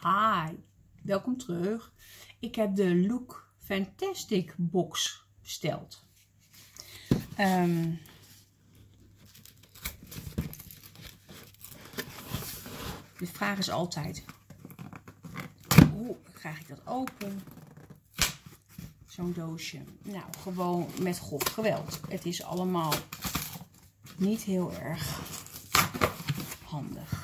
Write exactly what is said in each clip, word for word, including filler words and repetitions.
Hi, welkom terug. Ik heb de Look Fantastic box besteld. Um, de vraag is altijd, hoe krijg ik dat open? Zo'n doosje. Nou, gewoon met grof geweld. Het is allemaal niet heel erg handig.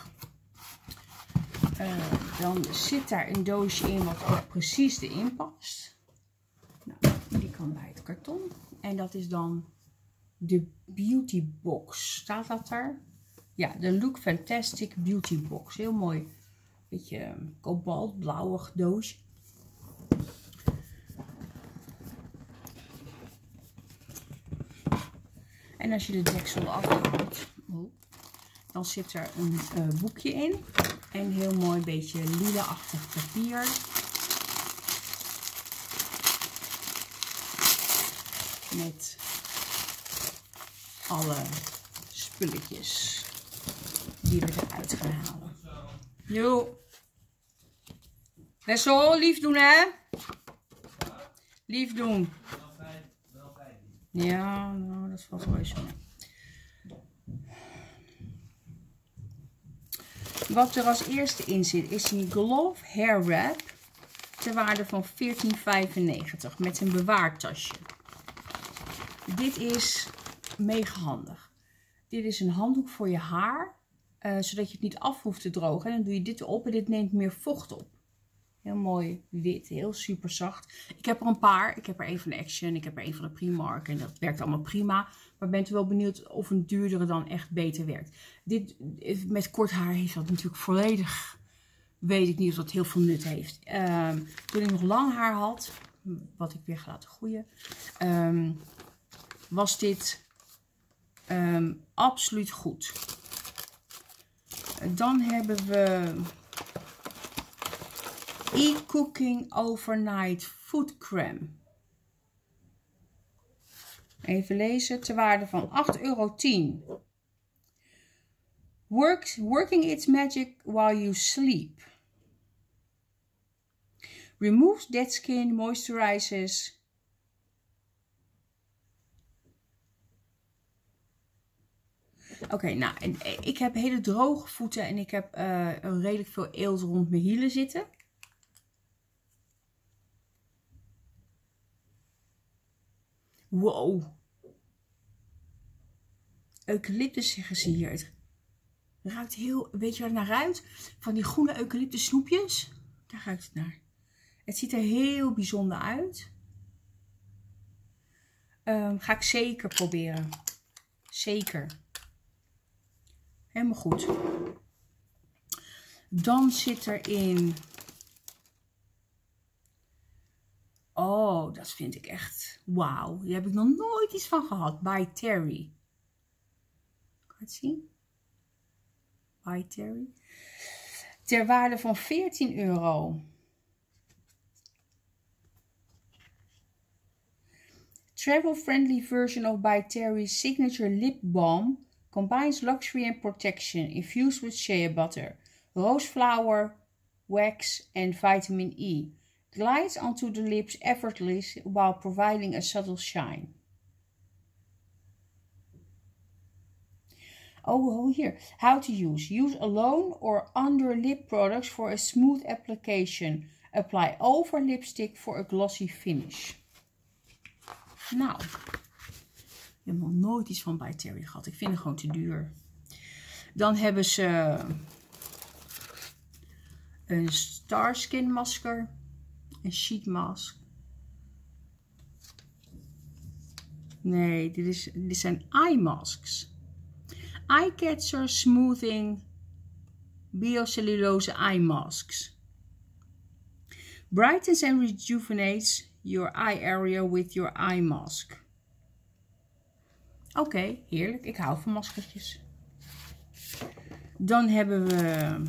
Uh, dan zit daar een doosje in wat ook precies erin past. Nou, die kan bij het karton. En dat is dan de Beauty Box. Staat dat daar? Ja, de Look Fantastic Beauty Box. Heel mooi. Beetje kobaltblauwig doosje. En als je de deksel afhaalt, dan zit er een uh, boekje in. En heel mooi beetje lila-achtig papier. Met alle spulletjes die we eruit gaan halen. Jo. Wessel, lief doen hè? Lief doen. Ja, nou, dat valt wel eens mee. Wat er als eerste in zit is een Glove Hair Wrap ter waarde van veertien vijfennegentig met een bewaartasje. Dit is mega handig. Dit is een handdoek voor je haar, uh, zodat je het niet af hoeft te drogen. En dan doe je dit erop en dit neemt meer vocht op. Heel mooi wit, heel super zacht. Ik heb er een paar. Ik heb er een van de Action, ik heb er een van de Primark en dat werkt allemaal prima. Maar bent u wel benieuwd of een duurdere dan echt beter werkt. Dit, met kort haar heeft dat natuurlijk volledig, weet ik niet of dat heel veel nut heeft. Um, toen ik nog lang haar had, wat ik weer ga laten groeien, um, was dit um, absoluut goed. Dan hebben we E-Cooking Overnight Food Crème. Even lezen, ter waarde van acht euro tien. Works, working its magic while you sleep. Removes dead skin, moisturizes. Oké, okay, nou, en ik heb hele droge voeten en ik heb uh, redelijk veel eelt rond mijn hielen zitten. Wow. Eucalyptus zeggen ze hier. Het ruikt heel, weet je waar het naar ruikt? Van die groene eucalyptus snoepjes. Daar ruikt het naar. Het ziet er heel bijzonder uit. Um, ga ik zeker proberen. Zeker. Helemaal goed. Dan zit erin. Oh, dat vind ik echt wauw. Hier heb ik nog nooit iets van gehad. By Terry. Kan je het zien? By Terry. Ter waarde van veertien euro. Travel-friendly version of By Terry's signature lip balm combines luxury and protection, infused with shea butter, rose flower, wax and vitamin E. Glides onto the lips effortlessly while providing a subtle shine. Oh, oh, here. How to use. Use alone or under lip products for a smooth application. Apply over lipstick for a glossy finish. Nou, ik heb nog nooit iets van By Terry gehad. Ik vind het gewoon te duur. Dan hebben ze een Starskin masker. Een sheet mask. Nee, dit, is, dit zijn eye masks. Eye catcher smoothing biocellulose eye masks. Brightens and rejuvenates your eye area with your eye mask. Oké, okay, heerlijk. Ik hou van maskertjes. Dan hebben we...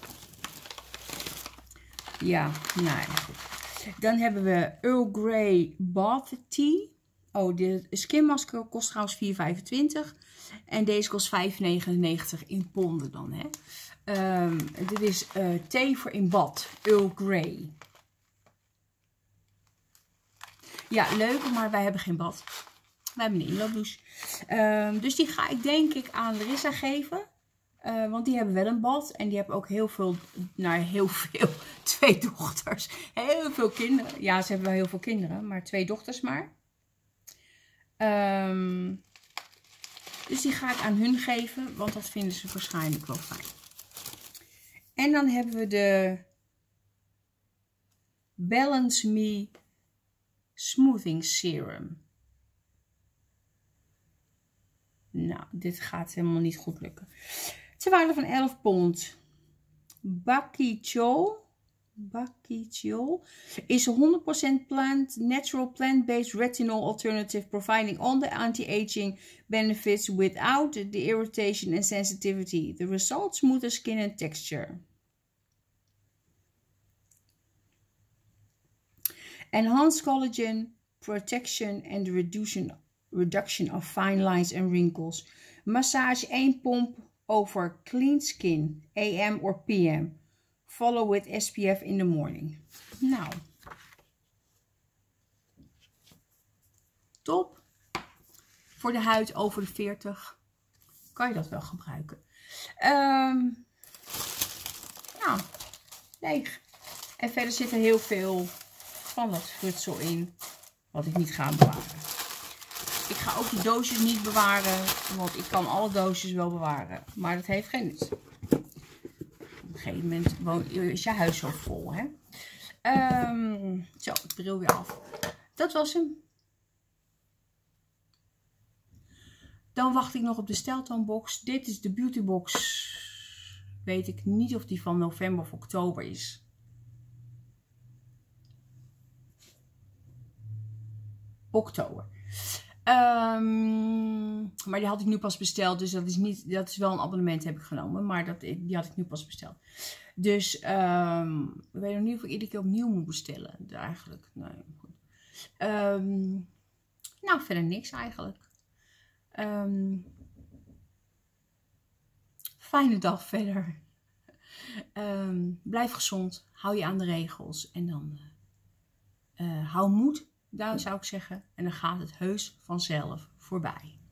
Ja, nou ja, goed. Dan hebben we Earl Grey Bath Tea. Oh, de skinmasker kost trouwens vier vijfentwintig. En deze kost vijf negenennegentig in ponden dan, hè. Um, dit is uh, thee voor in bad. Earl Grey. Ja, leuk, maar wij hebben geen bad. Wij hebben een inloopdouche. Um, dus die ga ik denk ik aan Larissa geven. Uh, want die hebben wel een bad. En die hebben ook heel veel, nou heel veel, twee dochters. Heel veel kinderen. Ja, ze hebben wel heel veel kinderen, maar twee dochters maar. Um, dus die ga ik aan hun geven, want dat vinden ze waarschijnlijk wel fijn. En dan hebben we de Balance Me Smoothing Serum. Nou, dit gaat helemaal niet goed lukken. Ter waarde van elf pond. Bakichol. Bakichol is een honderd procent plant, natural plant-based retinol alternative providing all the anti-aging benefits without the irritation and sensitivity. The result, smoother skin and texture. Enhanced collagen protection and the reduction, reduction of fine lines and wrinkles. Massage één pomp over clean skin, A M or P M. Follow with S P F in the morning. Nou. Top. Voor de huid over de veertig kan je dat wel gebruiken. Um, nou, leeg. En verder zit er heel veel van dat frutsel in, wat ik niet ga bewaren. Ik ga ook die doosjes niet bewaren, want ik kan alle doosjes wel bewaren. Maar dat heeft geen nut. Op een gegeven moment is je huis zo vol, hè. Um, zo, ik bril weer af. Dat was hem. Dan wacht ik nog op de steltoonbox. Dit is de beautybox. Weet ik niet of die van november of oktober is. Oktober. Um, maar die had ik nu pas besteld. Dus dat is, niet, dat is wel een abonnement heb ik genomen. Maar dat, die had ik nu pas besteld. Dus um, ik weet nog niet of ik iedere keer opnieuw moet bestellen. Eigenlijk. Nee, goed. Um, nou, verder niks eigenlijk. Um, fijne dag verder. Um, blijf gezond. Hou je aan de regels. En dan uh, hou moed. Daar zou ik zeggen. En dan gaat het heus vanzelf voorbij.